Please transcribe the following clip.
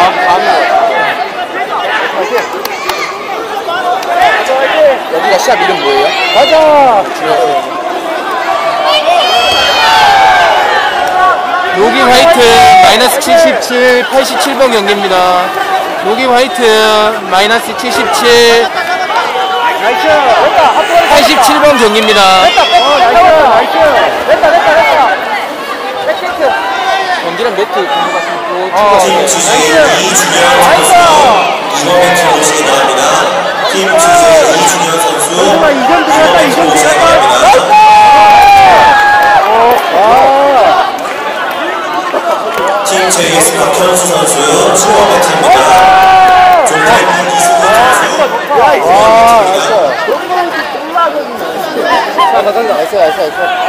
여기가 시합 이름 뭐예요? 가자! 로기 화이트 마이너스 77 87번 경기입니다. 로기 화이트 마이너스 77 87번 경기입니다. 경기는 매트 공부가 있고 팀 주제의 이준현 선수 2번 오시기 바랍니다. 팀 주제의 이준현 선수 2번 오시기 바랍니다. 팀 JS 박현수 선수 7번 매트입니다. 종태문 이수근 선수 2번 매트입니다. 나이스.